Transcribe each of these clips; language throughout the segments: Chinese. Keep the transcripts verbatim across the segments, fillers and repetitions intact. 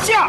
下！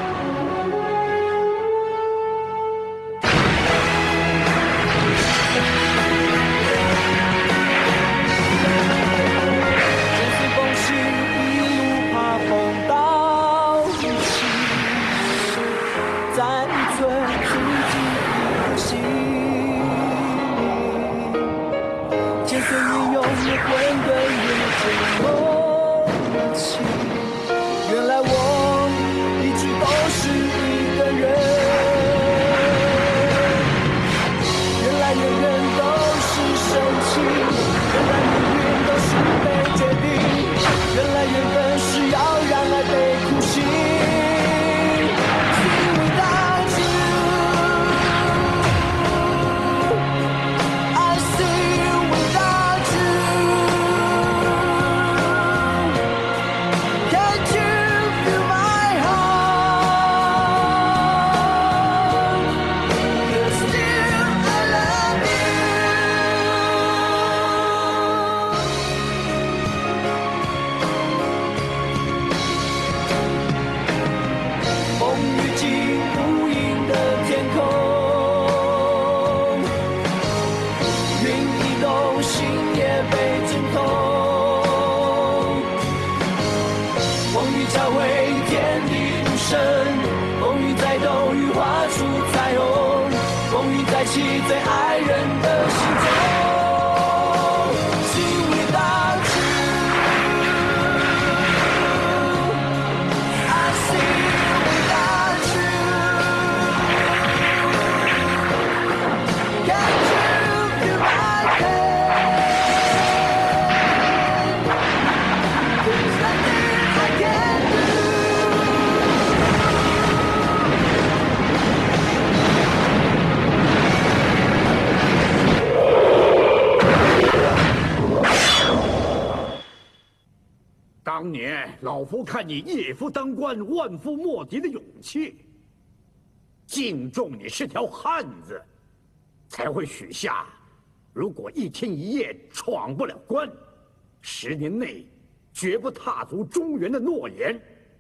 当年老夫看你一夫当关，万夫莫敌的勇气，敬重你是条汉子，才会许下如果一天一夜闯不了关，十年内绝不踏足中原的诺言。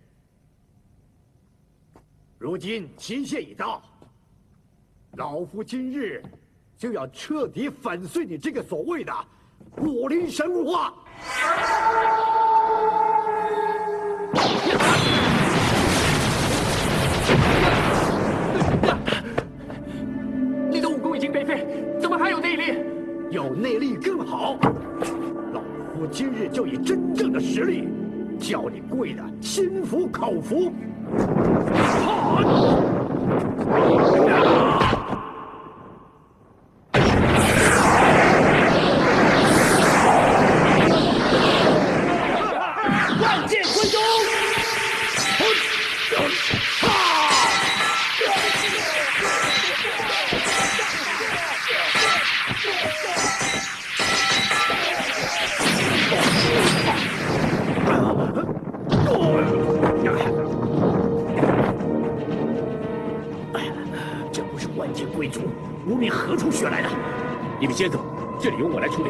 如今期限已到，老夫今日就要彻底粉碎你这个所谓的武林神武化。 你的武功已经被废，怎么还有内力？ 有内力更好。老夫今日就以真正的实力，叫你跪得心服口服。万剑归宗！这不是万剑归宗，无名何处学来的？ 你们先走，这里由我来处理。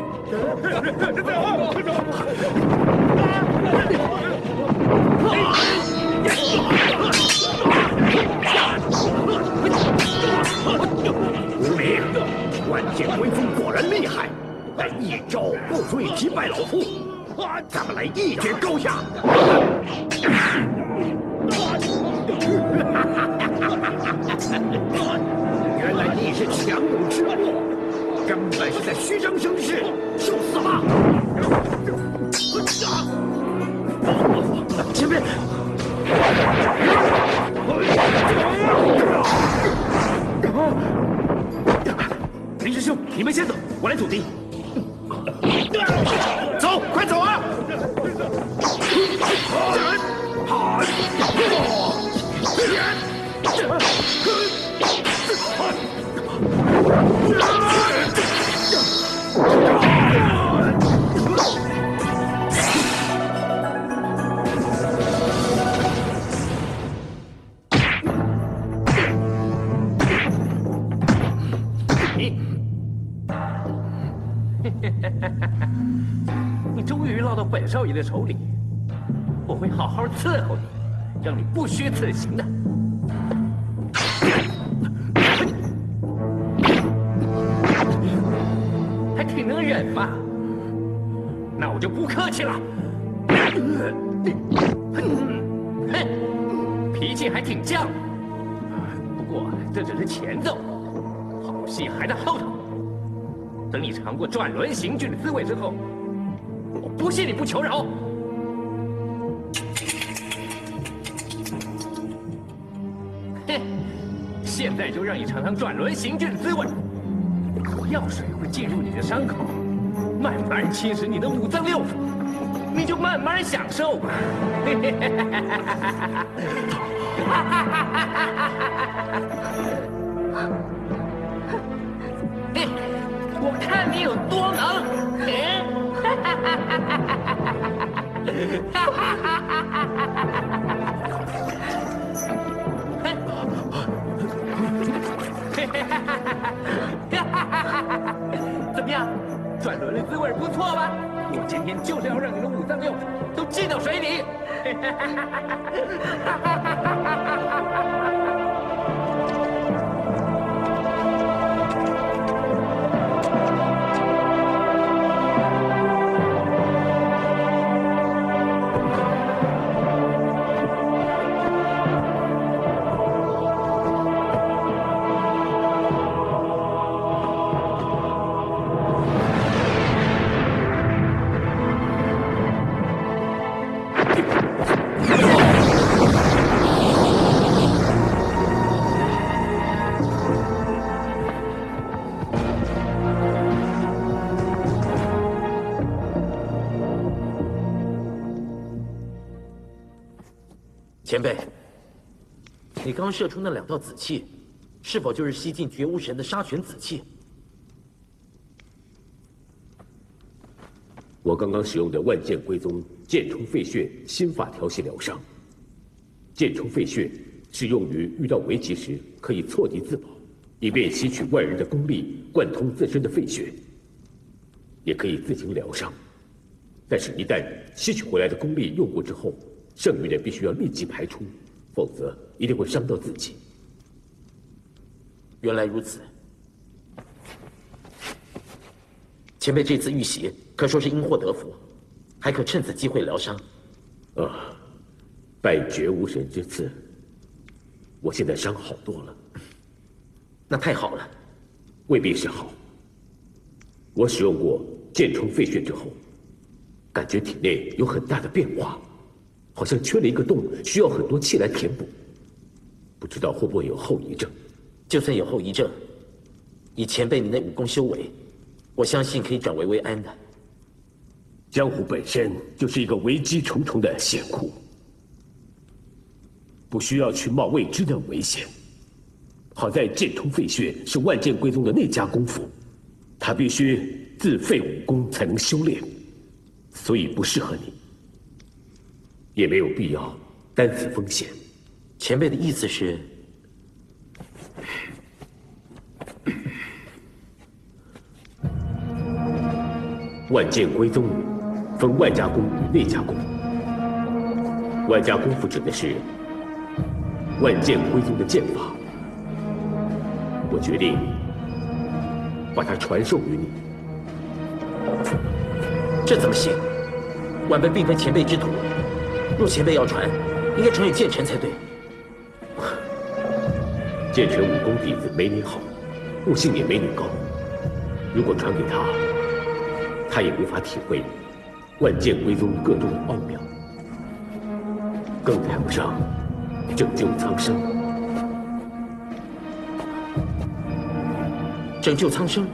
无名，万剑归宗果然厉害，但一招不足以击败老夫。咱们来一决高下。原来你是强弩之末，根本是在虚张声势，受死吧！前面，林师兄，你们先走，我来阻敌。走，快走啊！你终于落到本少爷的手里，我会好好伺候你， 让你不虚此行的。还挺能忍吧？那我就不客气了。哼，脾气还挺犟。不过这只是前奏，好戏还在后头。等你尝过转轮刑具的滋味之后，我不信你不求饶。哼，现在就让你尝尝转轮刑具的滋味。药水会进入你的伤口，慢慢侵蚀你的五脏六腑，你就慢慢享受吧。我看你有多能！怎么样，转轮的滋味不错吧？我今天就是要让你的五脏六腑都浸到水里。前辈，你刚射出那两道紫气，是否就是西晋绝无神的杀玄紫气？ 我刚刚使用的万剑归宗剑冲废穴心法调息疗伤。剑冲废穴是用于遇到危急时可以错敌自保，以便吸取外人的功力贯通自身的废穴，也可以自行疗伤。但是，一旦吸取回来的功力用过之后，剩余的必须要立即排出，否则一定会伤到自己。 原来如此，前辈这次遇袭可说是因祸得福，还可趁此机会疗伤。 啊，拜绝无神之赐，我现在伤好多了。 那太好了。 未必是好。我使用过剑冲废穴之后，感觉体内有很大的变化。好像缺了一个洞，需要很多气来填补，不知道会不会有后遗症。 就算有后遗症，以前辈你那武功修为，我相信可以转危为安的。 江湖本身就是一个危机重重的险库，不需要去冒未知的危险。好在剑冲废穴是万剑归宗的内家功夫，他必须自废武功才能修炼，所以不适合你。也没有必要担此风险。 前辈的意思是， 万剑归宗分外家功与内家功。外家功夫指的是万剑归宗的剑法。我决定把它传授于你。 这怎么行？晚辈并非前辈之徒。若前辈要传，应该传给剑臣才对。 剑臣武功底子没你好，悟性也没你高。如果传给他，他也无法体会万剑归宗各中的奥妙，更谈不上拯救苍生。 拯救苍生？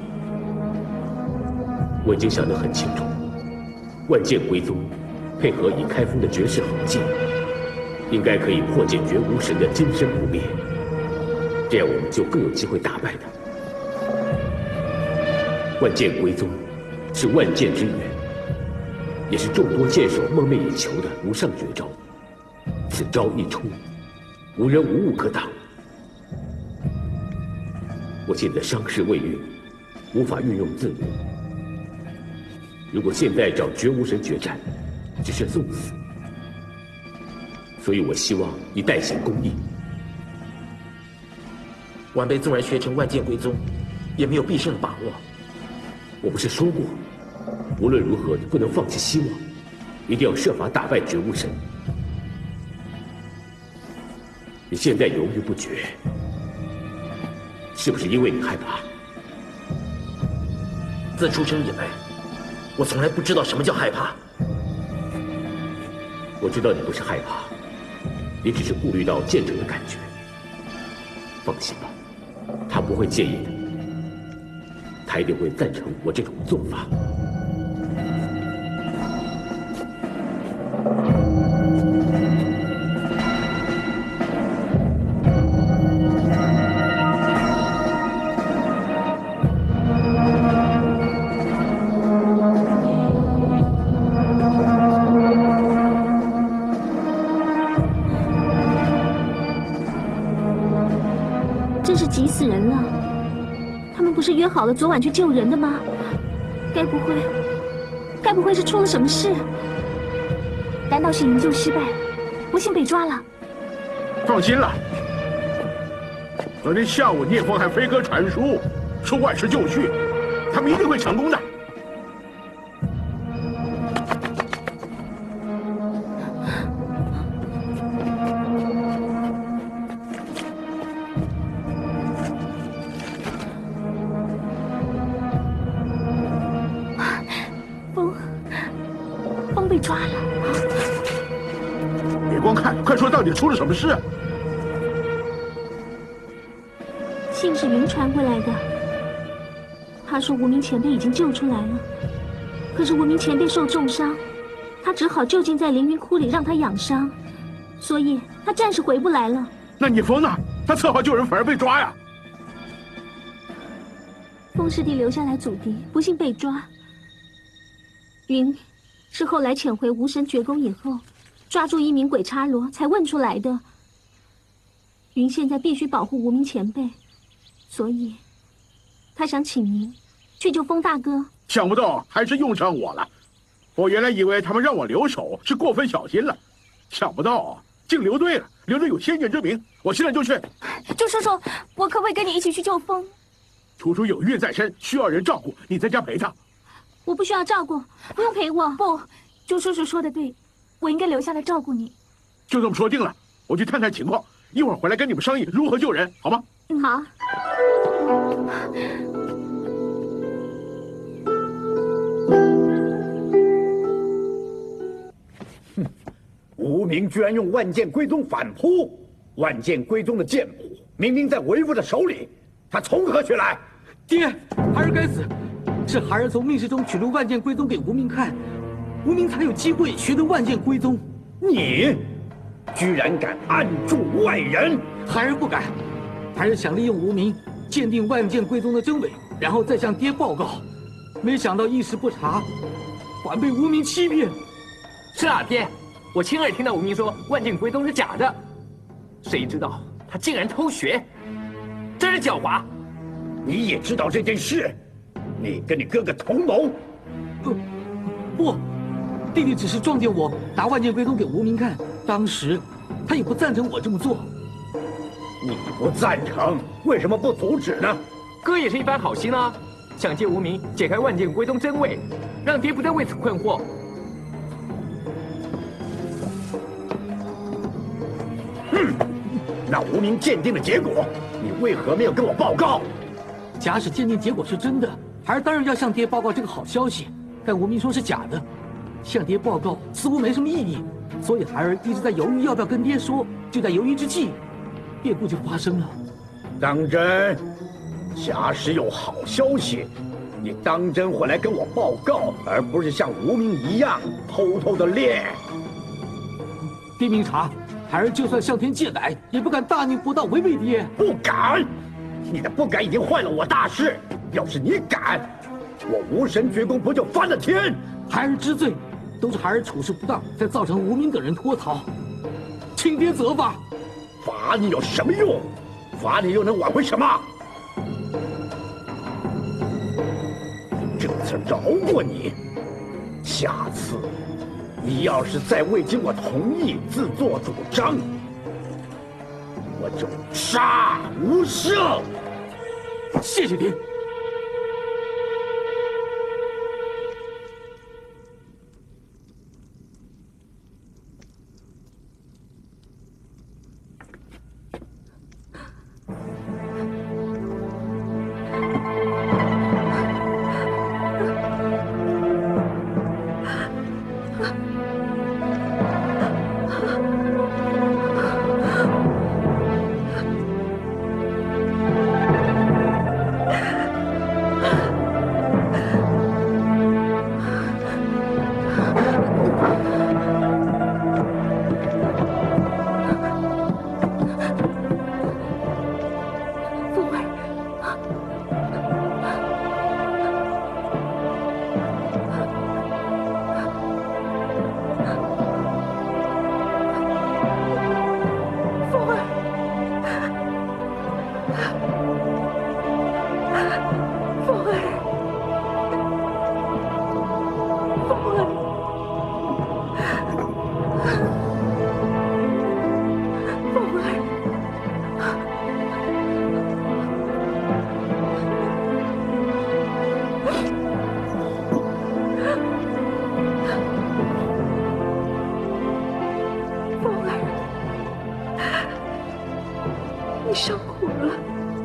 我已经想得很清楚，万剑归宗配合已开封的绝世好剑，应该可以破解绝无神的金身不灭，这样我们就更有机会打败他。万剑归宗是万剑之源，也是众多剑手梦寐以求的无上绝招。此招一出，无人无物可挡。我现在伤势未愈，无法运用自如。如果现在找绝无神决战，只是送死。 所以我希望你代行公义。 晚辈纵然学成万剑归宗，也没有必胜的把握。 我不是说过，无论如何你不能放弃希望，一定要设法打败绝无神。你现在犹豫不决，是不是因为你害怕？ 自出生以来，我从来不知道什么叫害怕。 我知道你不是害怕，你只是顾虑到剑者的感觉。放心吧，他不会介意的，他一定会赞成我这种做法。 真是急死人了！他们不是约好了昨晚去救人的吗？该不会，该不会是出了什么事？难道是营救失败，不幸被抓了？ 放心了，昨天下午聂风和飞哥传书，说万事就绪，他们一定会成功的。 被抓了！ 别光看，快说到底出了什么事？ 信是云传回来的，他说无名前辈已经救出来了，可是无名前辈受重伤，他只好就近在凌云窟里让他养伤，所以他暂时回不来了。 那聂风呢？他策划救人反而被抓呀！ 风师弟留下来阻敌，不幸被抓。云是后来潜回无神绝宫以后，抓住一名鬼差罗才问出来的。云现在必须保护无名前辈，所以他想请您去救风大哥。 想不到还是用上我了。我原来以为他们让我留守是过分小心了，想不到竟留对了，留得有先见之明。我现在就去。 周叔叔，我可不可以跟你一起去救风？ 楚楚有孕在身，需要人照顾，你在家陪她。 我不需要照顾，不用陪我。不，周叔叔说的对，我应该留下来照顾你。 就这么说定了，我去探探情况，一会儿回来跟你们商议如何救人，好吗？ 嗯，好。 哼，无名居然用万剑归宗反扑，万剑归宗的剑谱明明在为父的手里，他从何学来？ 爹，孩儿该死。是孩儿从密室中取出万剑归宗给无名看，无名才有机会学得万剑归宗。 你居然敢暗助外人！ 孩儿不敢，孩儿想利用无名鉴定万剑归宗的真伪，然后再向爹报告。没想到一时不察，反被无名欺骗。 是啊，爹，我亲耳听到无名说万剑归宗是假的，谁知道他竟然偷学，真是狡猾！ 你也知道这件事？你跟你哥哥同谋？ 呃，不，弟弟只是撞见我拿万剑归宗给无名看，当时他也不赞成我这么做。 你不赞成，为什么不阻止呢？ 哥也是一番好心啊，想借无名解开万剑归宗真伪，让爹不再为此困惑。 嗯，那无名鉴定的结果，你为何没有跟我报告？ 假使鉴定结果是真的，孩儿当然要向爹报告这个好消息，但无名说是假的，向爹报告似乎没什么意义，所以孩儿一直在犹豫要不要跟爹说。就在犹豫之际，变故就发生了。 当真？假使有好消息，你当真会来跟我报告，而不是像无名一样偷偷的练。 爹明察，孩儿就算向天借来，也不敢大逆不道违背爹。 不敢！你的不敢已经坏了我大事。要是你敢，我无神绝功不就翻了天？ 孩儿知罪，都是孩儿处事不当，才造成无名等人脱逃，请爹责罚。 罚你有什么用？罚你又能挽回什么？这次饶过你，下次你要是再未经我同意自作主张，我就杀无赦。 谢谢爹。 你受苦了，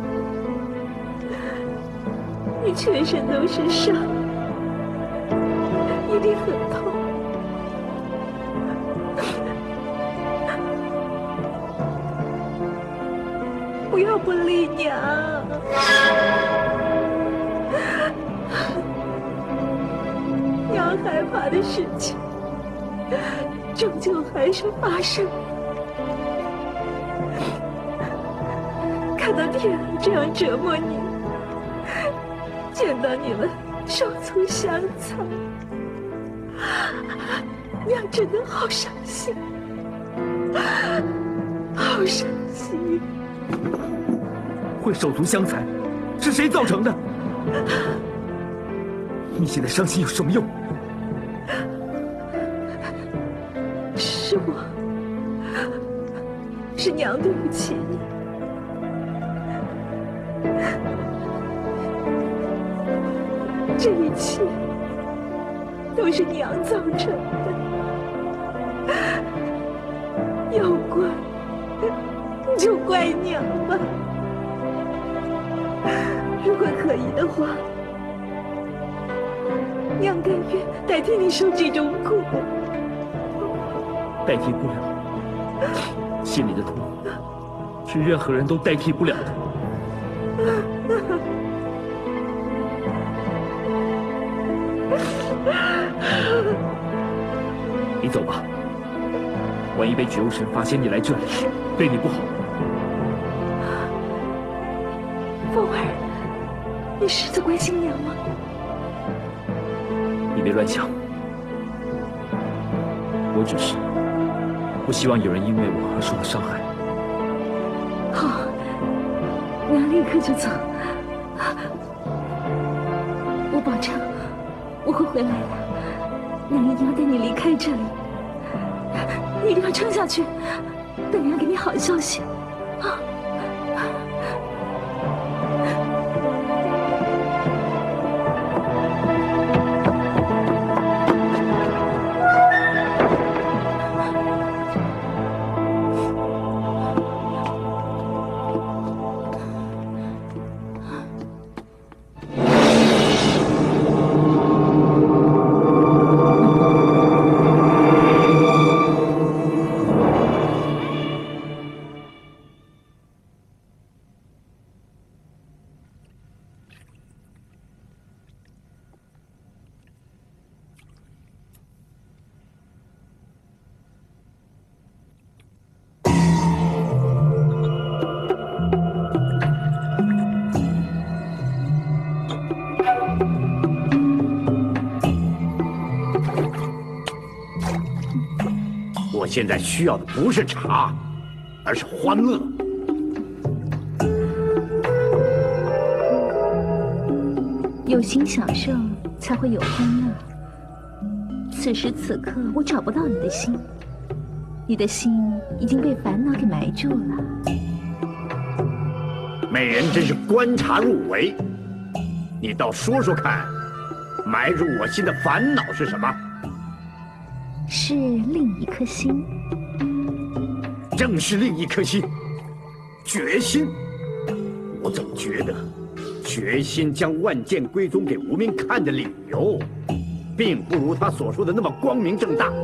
你全身都是伤，一定很痛。不要不理娘，娘害怕的事情，终究还是发生了。看到天儿这样折磨你，见到你们手足相残，娘真的好伤心，好伤心。 会手足相残，是谁造成的？你现在伤心有什么用？ 是我，是娘对不起你。这一切都是娘造成的，要怪就怪娘吧。如果可以的话，娘甘愿代替你受这种苦。 代替不了，心里的痛是任何人都代替不了的。你走吧，万一被觉悟神发现你来这里，对你不好。 凤儿，你是在关心娘吗？ 你别乱想，我只是不希望有人因为我而受到伤害。 好，娘立刻就走。我保证，我会回来的。娘一定要带你离开这里，你一定要撑下去，等娘给你好消息，啊！ 我现在需要的不是茶，而是欢乐。 有心享受，才会有欢乐。 此时此刻，我找不到你的心，你的心已经被烦恼给埋住了。 美人真是观察入微，你倒说说看，埋入我心的烦恼是什么？ 是另一颗心。 正是另一颗心，决心。我总觉得，决心将万剑归宗给无名看的理由，并不如他所说的那么光明正大。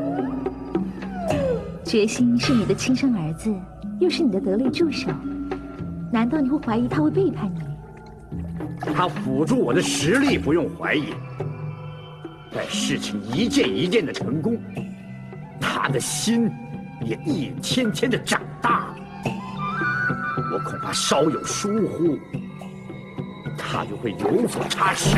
决心是你的亲生儿子，又是你的得力助手，难道你会怀疑他会背叛你？ 他辅助我的实力不用怀疑，但事情一件一件的成功，他的心也一天天的长大。我恐怕稍有疏忽，他就会有所差池。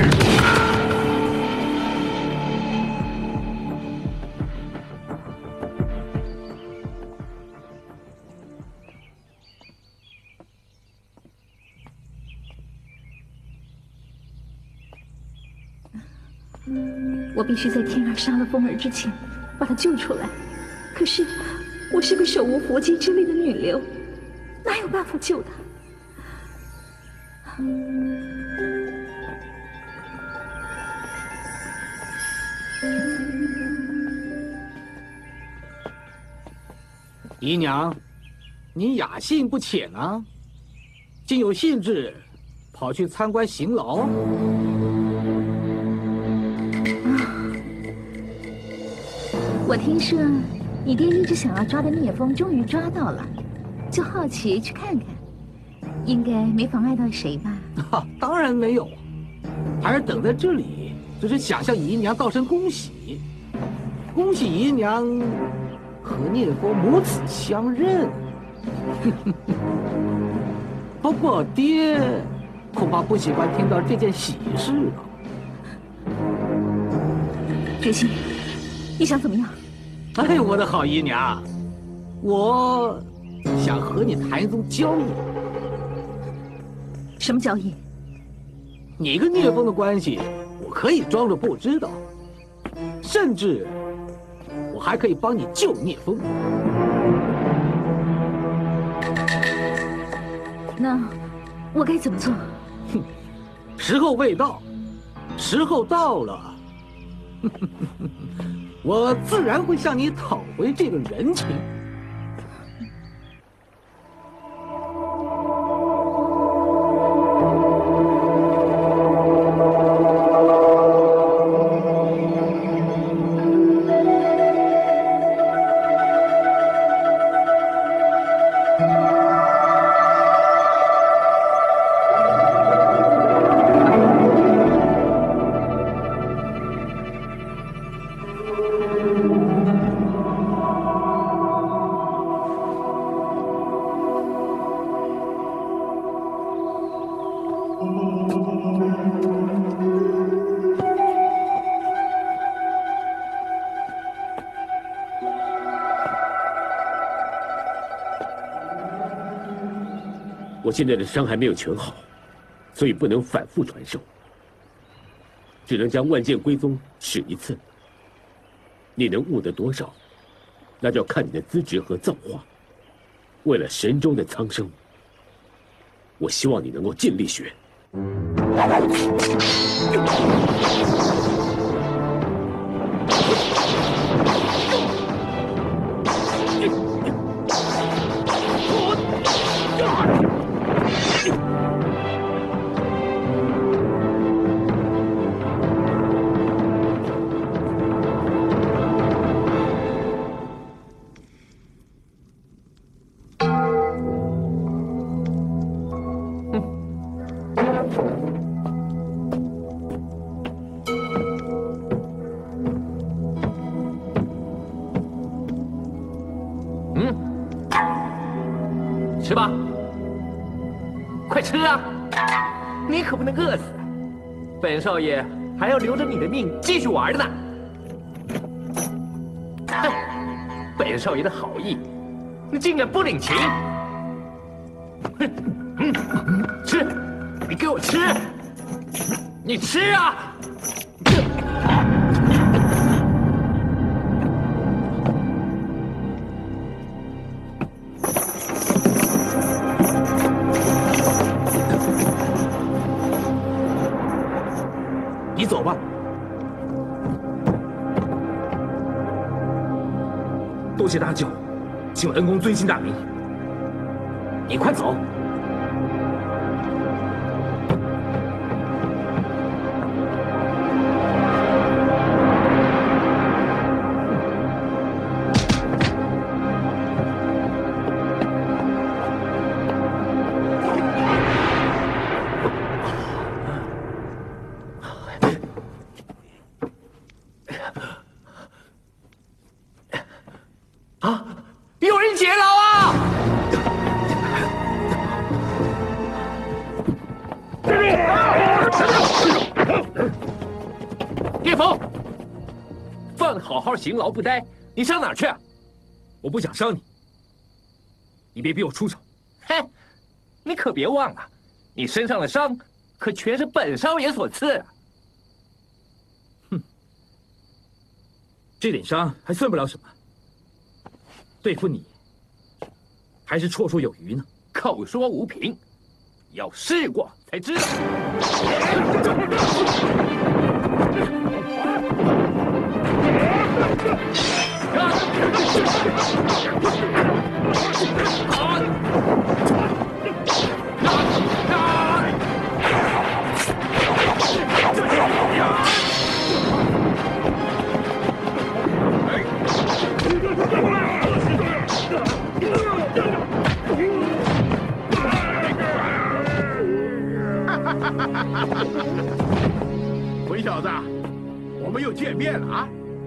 我必须在天儿杀了风儿之前把他救出来。可是我是个手无缚鸡之力的女流，哪有办法救他？ 姨娘，你雅兴不浅啊，竟有兴致跑去参观刑牢。 我听说你爹一直想要抓的聂风终于抓到了，就好奇去看看，应该没妨碍到谁吧？ 哈，当然没有，孩儿等在这里只是想向姨娘道声恭喜，恭喜姨娘和聂风母子相认。不过爹恐怕不喜欢听到这件喜事啊。 决心，你想怎么样？ 哎，我的好姨娘，我想和你谈一宗交易。 什么交易？ 你跟聂风的关系，我可以装作不知道，甚至我还可以帮你救聂风。 那我该怎么做？ 哼，时候未到，时候到了。我自然会向你讨回这个人情。 我现在的伤还没有全好，所以不能反复传授，只能将万剑归宗使一次。你能悟得多少，那就要看你的资质和造化。为了神州的苍生，我希望你能够尽力学。 吃吧，快吃啊！你可不能饿死，本少爷还要留着你的命继续玩的呢。哼，本少爷的好意，你竟敢不领情！哼，嗯，吃，你给我吃，你吃啊！ 多谢大舅，请恩公尊姓大名。你快走！ 勤劳不呆，你上哪儿去啊？ 我不想伤你，你别逼我出手。 哼，你可别忘了，你身上的伤可全是本少爷所赐啊。 哼，这点伤还算不了什么，对付你还是绰绰有余呢。 口说无凭，要试过才知道。 混小子，我们又见面了啊！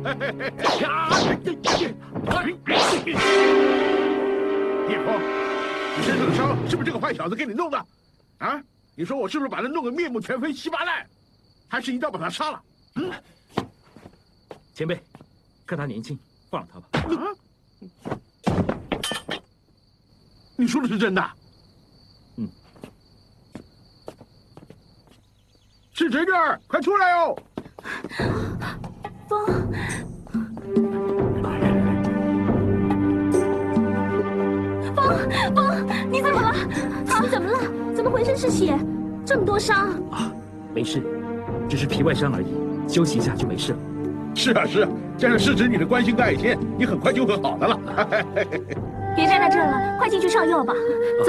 叶枫，你身上的伤是不是这个坏小子给你弄的？啊，你说我是不是把他弄个面目全非、稀巴烂，还是一刀把他杀了？嗯， 前辈，看他年轻，放了他吧。 啊，你说的是真的？ 嗯。 是侄女儿，快出来哦！ 风，风，风，你怎么了？啊，你怎么了？怎么浑身是血？这么多伤啊？没事，只是皮外伤而已，休息一下就没事了。 是啊，是啊，加上是侄女的关心跟爱心，你很快就会好的了。 别站在这儿了，快进去上药吧。走。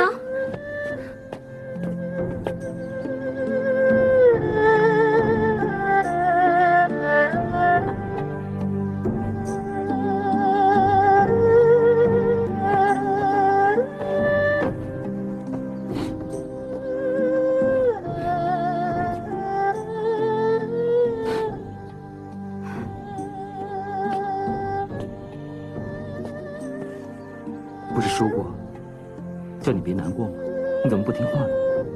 不是说过叫你别难过吗？你怎么不听话呢？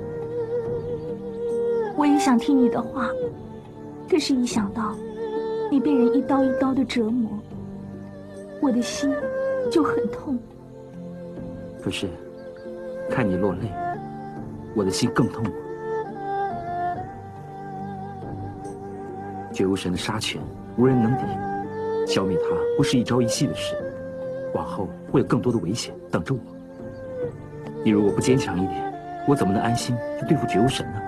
我也想听你的话，可是一想到你被人一刀一刀的折磨，我的心就很痛。 可是看你落泪，我的心更痛啊。绝无神的杀权无人能敌，消灭他不是一朝一夕的事，往后会有更多的危险等着我。你如果不坚强一点，我怎么能安心去对付绝无神呢？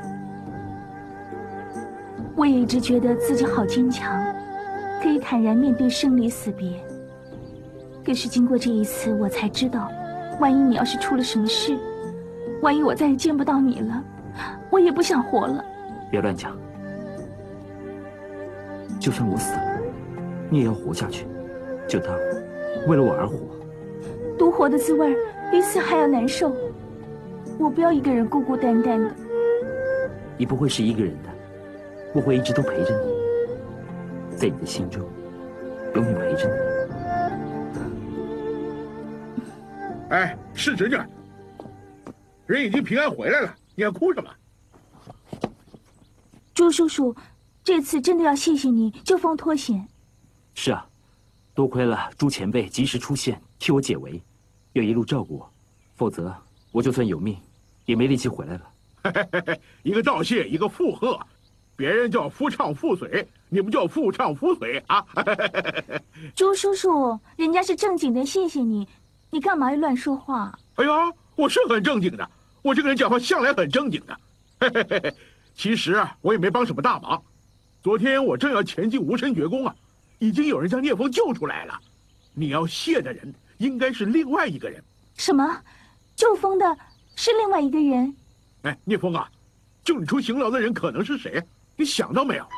我也一直觉得自己好坚强，可以坦然面对生离死别。可是经过这一次，我才知道，万一你要是出了什么事，万一我再也见不到你了，我也不想活了。 别乱讲，就算我死了，你也要活下去，就当为了我而活。 独活的滋味比死还要难受，我不要一个人孤孤单单的。 你不会是一个人的，我会一直都陪着你，在你的心中永远陪着你。 哎，是侄女，人已经平安回来了，你还哭什么？ 朱叔叔，这次真的要谢谢你救风脱险。 是啊，多亏了朱前辈及时出现替我解围，又一路照顾我，否则我就算有命也没力气回来了。 一个道谢，一个附和，别人叫夫唱妇随，你们叫妇唱夫随啊！ 朱叔叔，人家是正经的谢谢你，你干嘛要乱说话？ 哎呀，我是很正经的，我这个人讲话向来很正经的。其实啊，我也没帮什么大忙。昨天我正要前进无声绝宫啊，已经有人将聂风救出来了。 你要谢的人应该是另外一个人。 什么？救风的是另外一个人？ 哎，聂风啊，救你出刑牢的人可能是谁？你想到没有？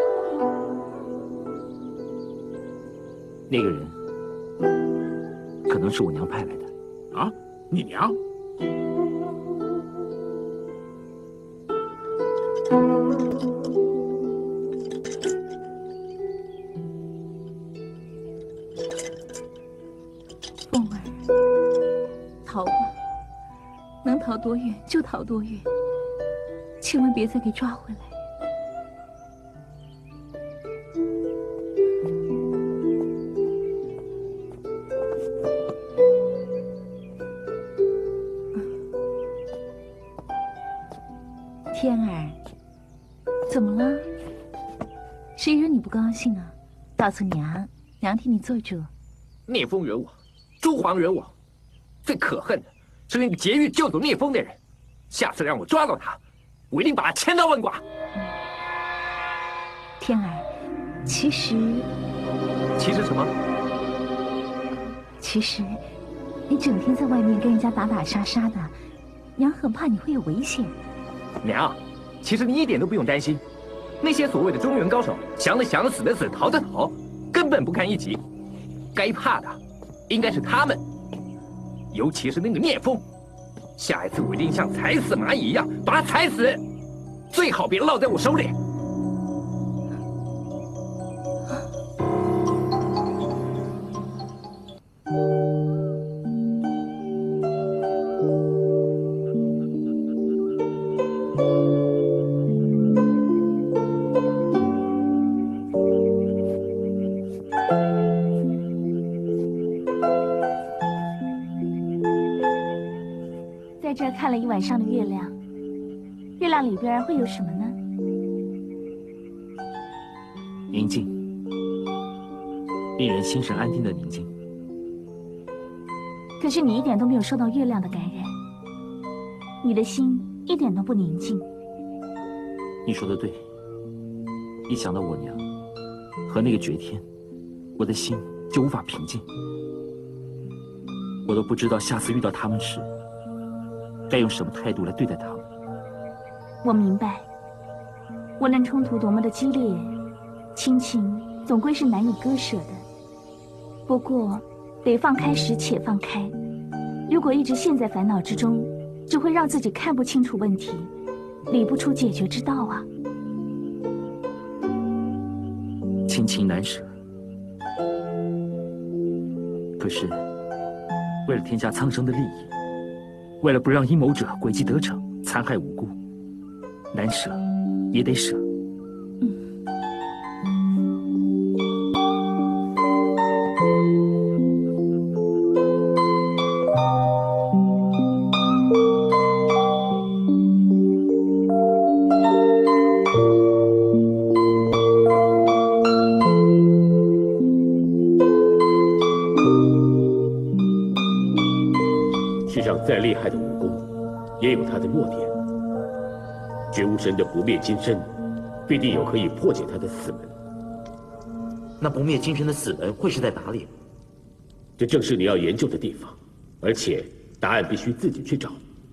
那个人可能是我娘派来的。 啊，你娘？ 凤儿，逃吧，能逃多远就逃多远，千万别再给抓回来。 天儿，怎么了？谁惹你不高兴啊？告诉娘，娘替你做主。 聂风惹我，朱黄惹我，最可恨的是那个劫狱救走聂风的人。下次让我抓到他，我一定把他千刀万剐。 天儿，其实…… 其实什么？ 其实，你整天在外面跟人家打打杀杀的，娘很怕你会有危险。 娘，其实你一点都不用担心，那些所谓的中原高手，降的降，死的死，逃的逃，根本不堪一击。该怕的应该是他们，尤其是那个聂风。下一次我一定像踩死蚂蚁一样把他踩死，最好别落在我手里。 在这看了一晚上的月亮，月亮里边会有什么呢？ 宁静，令人心神安定的宁静。 可是你一点都没有受到月亮的感染，你的心一点都不宁静。 你说的对，一想到我娘和那个绝天，我的心就无法平静。我都不知道下次遇到他们时该用什么态度来对待他们。 我明白，无论冲突多么的激烈，亲情总归是难以割舍的。不过，得放开时且放开。如果一直陷在烦恼之中，只会让自己看不清楚问题，理不出解决之道啊。 亲情难舍，可是为了天下苍生的利益，为了不让阴谋者诡计得逞，残害无辜，难舍也得舍。 再厉害的武功，也有他的弱点。绝无神的不灭金身，必定有可以破解他的死门。 那不灭金身的死门会是在哪里？ 这正是你要研究的地方，而且答案必须自己去找。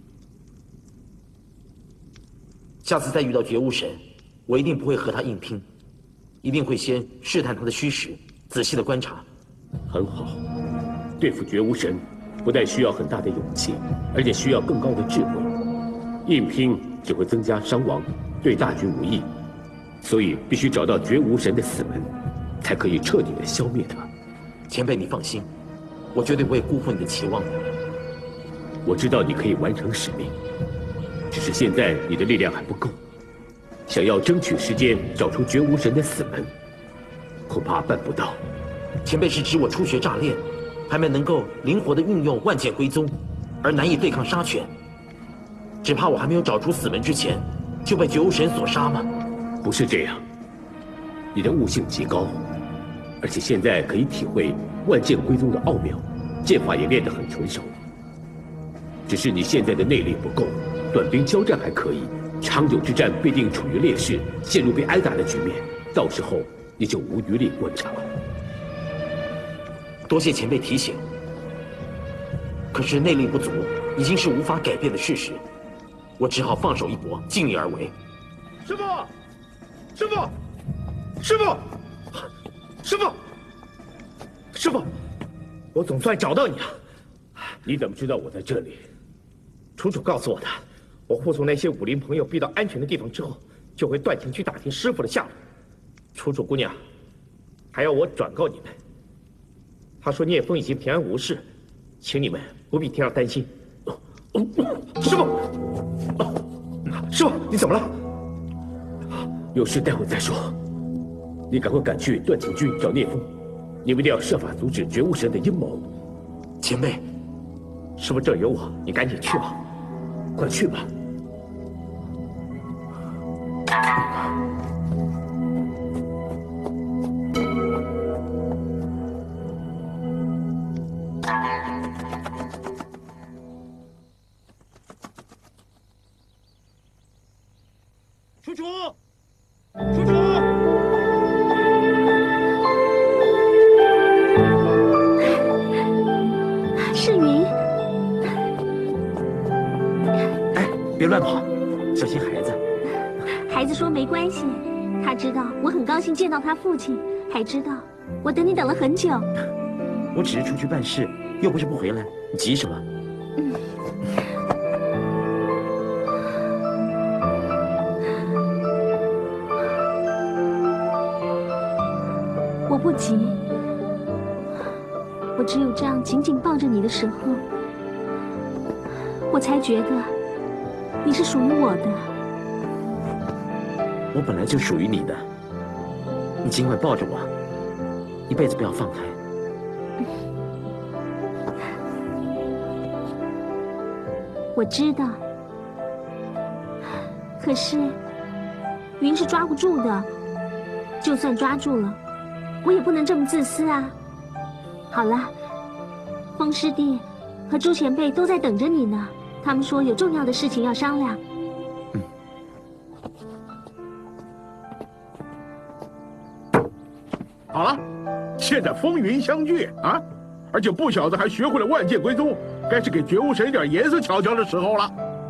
下次再遇到绝无神，我一定不会和他硬拼，一定会先试探他的虚实，仔细的观察。 很好，对付绝无神。不但需要很大的勇气，而且需要更高的智慧。硬拼只会增加伤亡，对大局无益。所以必须找到绝无神的死门，才可以彻底的消灭他。 前辈，你放心，我绝对不会辜负你的期望的。 我知道你可以完成使命，只是现在你的力量还不够。想要争取时间找出绝无神的死门，恐怕办不到。 前辈是指我初学乍练，还没能够灵活地运用万剑归宗，而难以对抗杀权。只怕我还没有找出死门之前，就被绝无神所杀吗？ 不是这样，你的悟性极高，而且现在可以体会万剑归宗的奥妙，剑法也练得很纯熟。只是你现在的内力不够，短兵交战还可以，长久之战必定处于劣势，陷入被挨打的局面，到时候你就无余力观察了。 多谢前辈提醒。可是内力不足，已经是无法改变的事实，我只好放手一搏，尽力而为。 师傅，师傅，师傅，师傅，师傅，我总算找到你了。 你怎么知道我在这里？ 楚楚告诉我的。我护送那些武林朋友避到安全的地方之后，就会断情去打听师傅的下落。楚楚姑娘，还要我转告你们，他说聂风已经平安无事，请你们不必替他担心。师傅，师傅，你怎么了？ 有事待会再说。你赶快赶去断情军找聂风，你们一定要设法阻止绝无神的阴谋。 前辈， 师傅这儿有我，你赶紧去吧， 快去吧。 楚楚，楚楚， 是云。 哎，别乱跑，小心孩子。 孩子说没关系，他知道我很高兴见到他父亲，还知道我等你等了很久。 我只是出去办事，又不是不回来，你急什么？ 嗯。我不急，我只有这样紧紧抱着你的时候，我才觉得你是属于我的。 我本来就属于你的，你尽管抱着我，一辈子不要放开。 我知道，可是云是抓不住的，就算抓住了，我也不能这么自私啊。好了，风师弟和朱前辈都在等着你呢，他们说有重要的事情要商量。 好了，现在风云相聚啊，而且不小子还学会了万剑归宗，该是给绝无神一点颜色瞧瞧的时候了。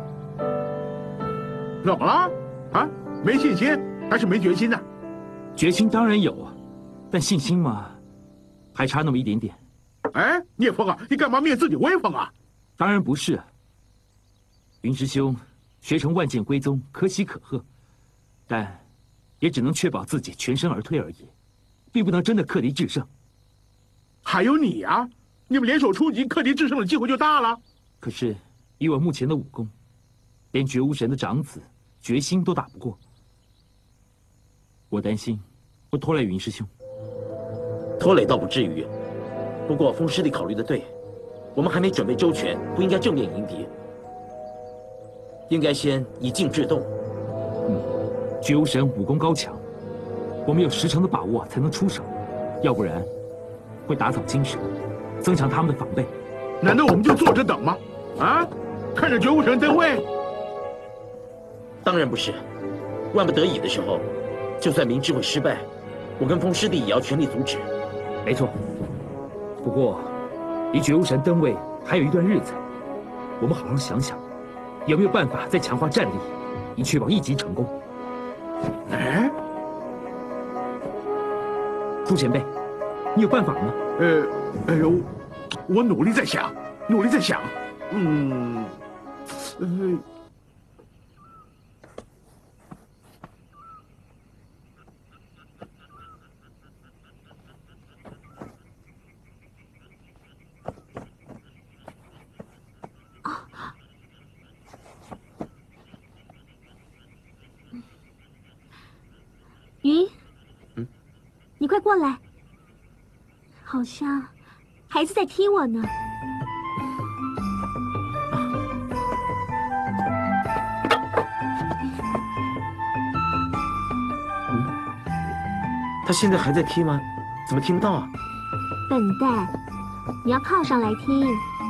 怎么了？啊，没信心还是没决心呢？ 决心当然有啊，但信心嘛，还差那么一点点。 哎，聂风啊，你干嘛灭自己威风啊？ 当然不是。云师兄学成万剑归宗，可喜可贺，但也只能确保自己全身而退而已。并不能真的克敌制胜。 还有你呀、啊，你们联手出击，克敌制胜的机会就大了。 可是以我目前的武功，连绝无神的长子绝心都打不过。我担心会拖累云师兄。 拖累倒不至于，不过风师弟考虑的对，我们还没准备周全，不应该正面迎敌，应该先以静制动。 嗯，绝无神武功高强。我们有十成的把握才能出手，要不然会打草惊蛇，增强他们的防备。 难道我们就坐着等吗？啊，看着绝无神登位？ 当然不是，万不得已的时候，就算明知会失败，我跟风师弟也要全力阻止。 没错，不过离绝无神登位还有一段日子，我们好好想想，有没有办法再强化战力，以确保一击成功。 哎。 朱前辈，你有办法吗？ 呃，哎呦，我努力在想，努力在想，嗯，呃， 啊，云。你快过来！好像孩子在踢我呢。 嗯，他现在还在踢吗？怎么听不到啊？ 笨蛋，你要靠上来听。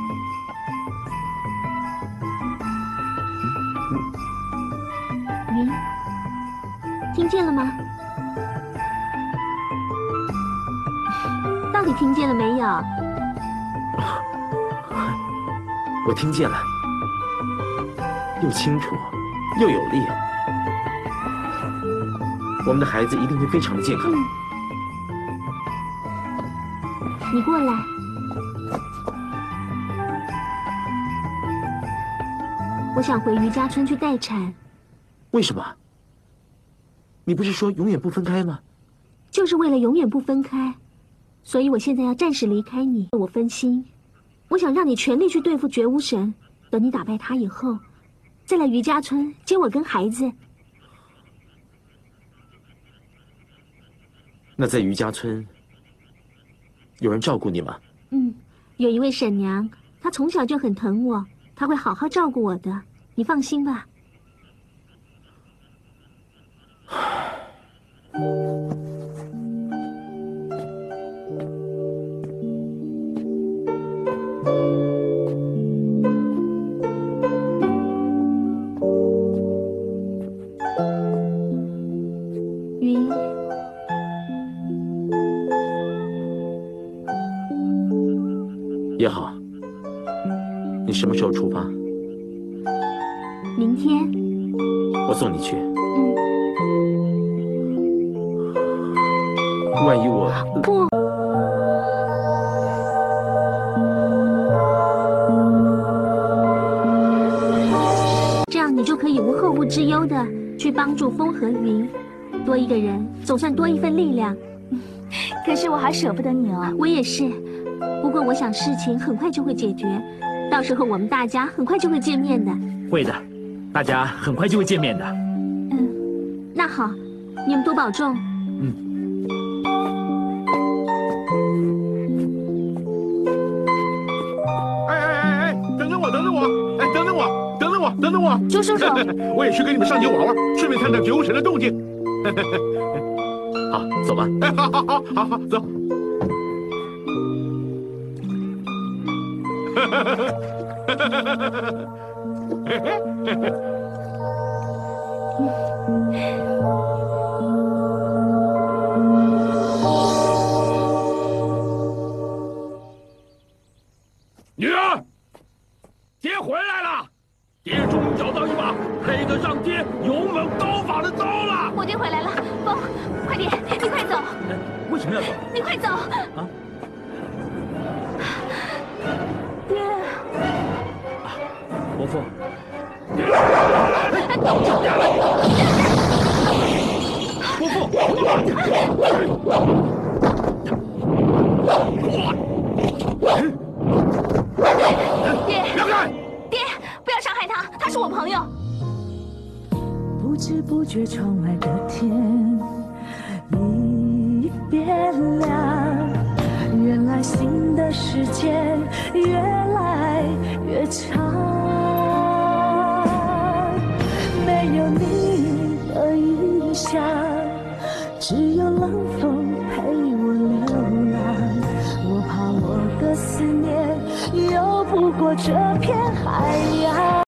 云，听见了吗？到底听见了没有？ 我听见了，又清楚，又有力。我们的孩子一定会非常的健康。 嗯、你过来。我想回余家村去待产。 为什么？你不是说永远不分开吗？ 就是为了永远不分开，所以我现在要暂时离开你。我分心，我想让你全力去对付绝无神。等你打败他以后，再来余家村接我跟孩子。 那在余家村，有人照顾你吗？ 嗯，有一位婶娘，她从小就很疼我，她会好好照顾我的，你放心吧。云， 也好。你什么时候出发？ 明天。 我送你去。 嗯。 万一我不。这样你就可以无后顾之忧的去帮助风和云。多一个人，总算多一份力量。 可是我还舍不得你哦。 我也是，不过我想事情很快就会解决，到时候我们大家很快就会见面的。 会的，大家很快就会见面的。 嗯，那好，你们多保重。 嗯。 哎哎哎哎，等等我，等等我，哎，等等我，等等我，等等我。 周叔叔， 我也去跟你们上街玩玩，顺便看看绝无神的动静。 好，走吧。 哎，好好好，好好走。女儿，爹回来了，爹终于找到一把配得上爹勇猛刀法的刀了。 我爹回来了，风，快点，你快走。 为什么要走？ 你快走。 啊？ 爹。 伯父。伯父。 爹， 让开！ 爹，不要伤害他，他是我朋友。 不知不觉，窗外的天已变亮。原来新的时间越来越长，没有你的影响，只有冷风陪我流浪。我怕我的思念游不过这片海洋。